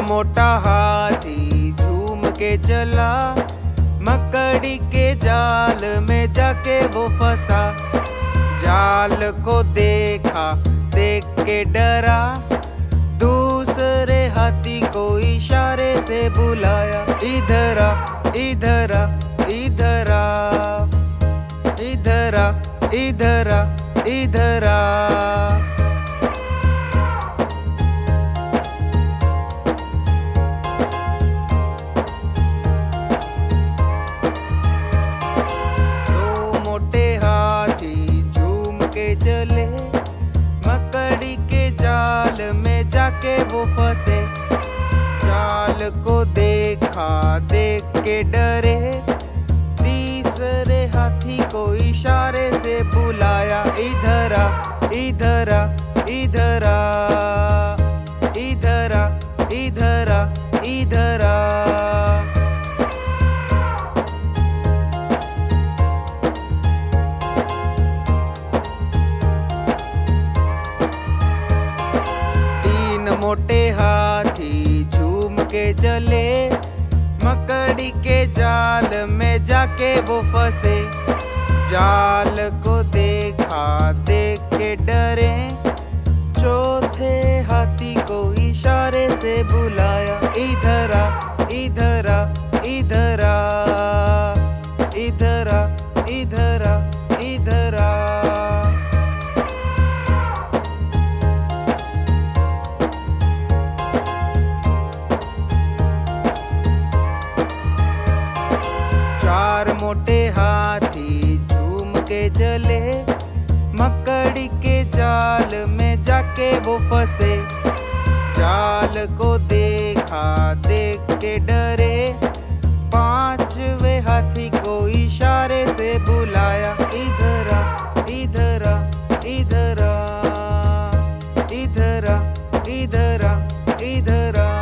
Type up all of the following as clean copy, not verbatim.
मोटा हाथी झूम के चला, मकड़ी के जाल में जाके वो फंसा। जाल को देखा, देख के डरा, दूसरे हाथी को इशारे से बुलाया। इधर आ, इधर आ, इधर आ, इधर आ, इधर आ, इधर आ। दो मोटे हाथी झूम के चले, मकड़ी के जाल में जाके वो फंसे। जाल को देखा, देख के डरे, तीसरे हाथी को इशारे से बुलाया। इधर आ, इधर आ, इधर आ, इधर आ, इधर आ, इधर आ। मोटे हाथी झूम के चले, मकड़ी के जाल में जाके वो फंसे। जाल को देखा, देख के डरे, चौथे हाथी को इशारे से बुलाया। इधर आ, इधर आ, इधर आ, इधर आ, इधर आ, इधर आ। चार मोटे हाथी झूम के चले, मकड़ी के जाल में जाके वो फंसे। जाल को देखा, देख के डरे, पांचवे हाथी को इशारे से बुलाया। इधर आ, इधर आ, इधर आ, इधर आ, इधर आ, इधर आ।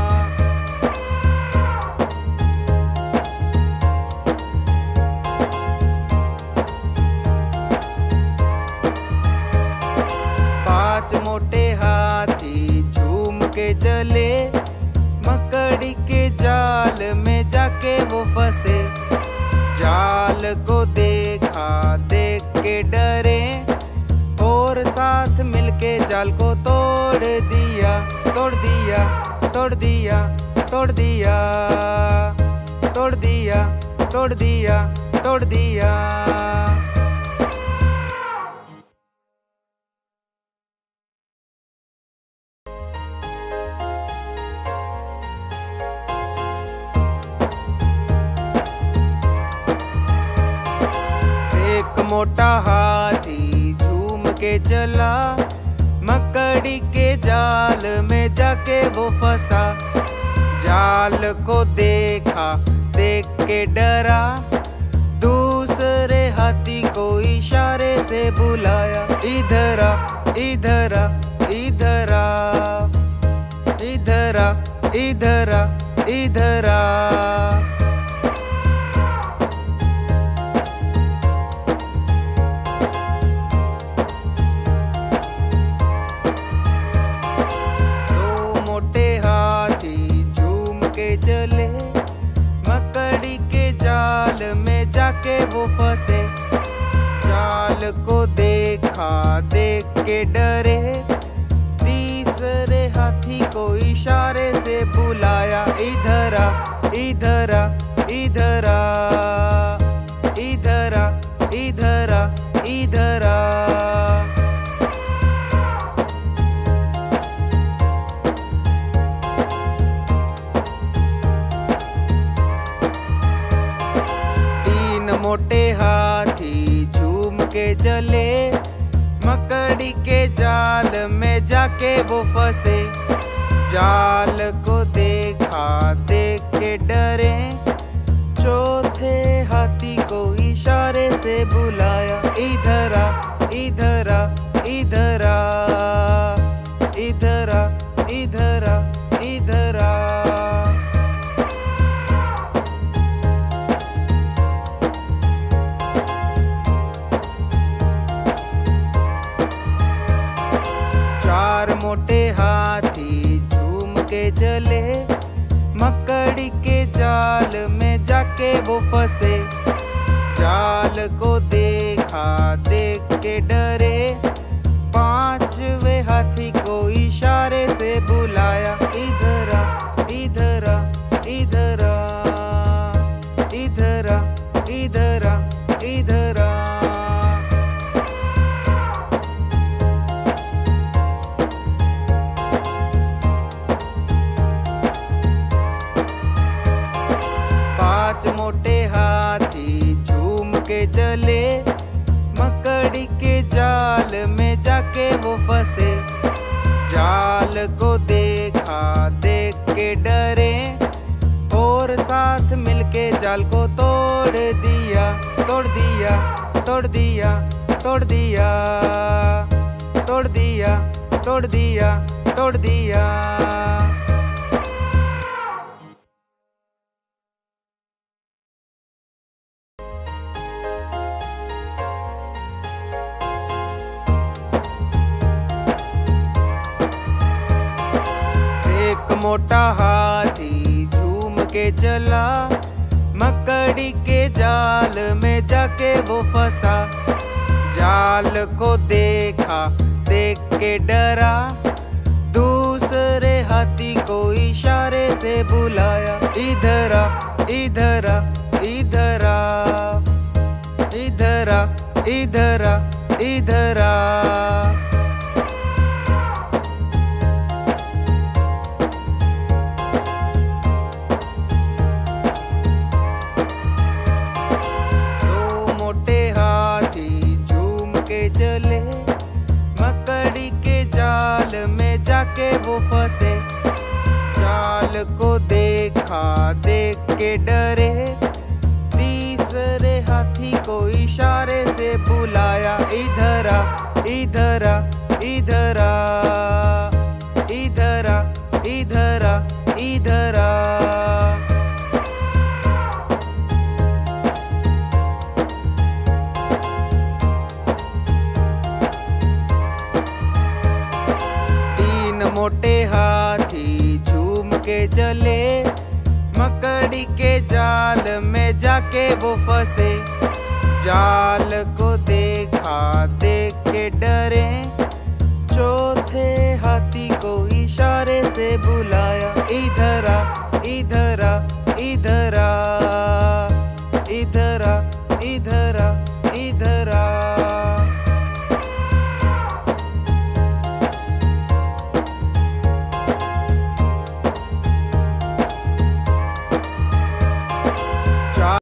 पांच मोटे हाथी झूम के चले, मकड़ी के जाल में जाके वो फंसे। जाल को देखा, देख के डरे, और साथ मिलके जाल को तोड़ दिया, तोड़ दिया, तोड़ दिया, तोड़ दिया, तोड़ दिया, तोड़ दिया, तोड़ दिया। एक मोटा हाथी झूम के चला, मकड़ी के जाल में जाके वो फंसा। जाल को देखा, देख के डरा, दूसरे हाथी को इशारे से बुलाया। इधर आ, इधर आ, इधर आ, इधर आ, इधर आ, इधर आ। चले, मकड़ी के जाल में जाके वो फंसे। जाल को देखा, देख के डरे, तीसरे हाथी को इशारे से बुलाया। इधर आ, इधर आ, इधर आ, इधर आ, इधर आ, इधर आ। मोटे हाथी झूम के चले, मकड़ी के जाल में जाके वो फंसे। जाल को देखा, देख के डरे, चौथे हाथी को इशारे से बुलाया। इधर आ, इधर आ, इधर आ, इधर आ, इधर आ, इधर आ। चार मोटे हाथी झूम के चले, मकड़ी के जाल में जाके वो फंसे। जाल को देखा, देख के डरे, पांचवे हाथी को इशारे से बुलाया। इधर आ, इधर आ, इधर आ, इधर आ, इधर आ, इधर आ। पांच मोटे हाथी झूम के चले, मकड़ी के जाल में जाके वो फंसे। जाल को देखा, देख के डरे, और साथ मिलके जाल को तोड़ दिया, तोड़ दिया, तोड़ दिया, तोड़ दिया, तोड़ दिया, तोड़ दिया, तोड़ दिया। एक मोटा हाथी झूम के चला, मकड़ी के जाल में जाके वो फंसा। जाल को देखा, देख के डरा, दूसरे हाथी को इशारे से बुलाया। इधर आ, इधर आ, इधर आ, इधर आ, इधर आ, इधर आ। चले, मकड़ी के जाल में जाके वो फंसे। जाल को देखा, देख के डरे, तीसरे हाथी को इशारे से बुलाया। इधर आ, इधर आ, इधर आ, इधर आ, इधर आ, इधर आ। मोटे हाथी झूम के चले, मकड़ी के जाल में जाके वो फंसे। जाल को देखा, देख के डरे, चौथे हाथी को इशारे से बुलाया। इधर आ, इधर आ, इधर आ, इधर आ, इधर